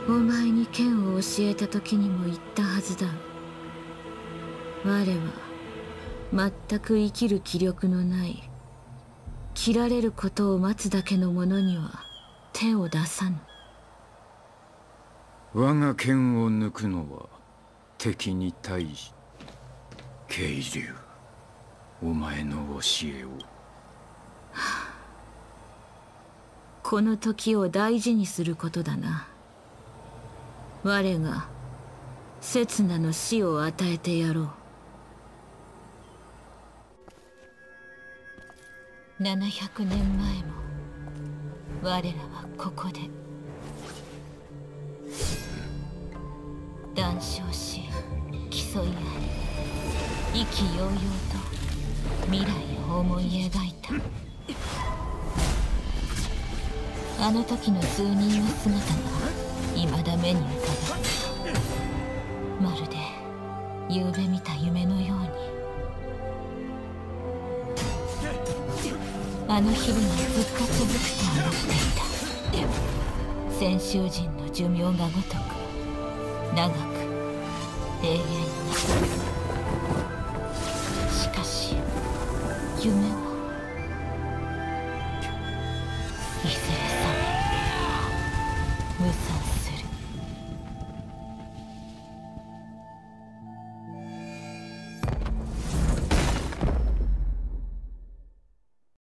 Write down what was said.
お前に剣を教えた時にも言ったはずだ。我は全く生きる気力のない切られることを待つだけの者には手を出さぬ。 我が剣を抜くのは敵に対し、渓流、お前の教えを。 この時を大事にすることだな。我が刹那の死を与えてやろう。700年前も我らはここで談笑し競い合い、意気揚々と未来を思い描いた。あの時の数人の姿が未だ目に浮かぶ。まるで夕べ見た夢のように。あの日々がずっと続くと思っていた。先習人の寿命がごとく長く永遠に。しかし夢はいずれ覚め無惨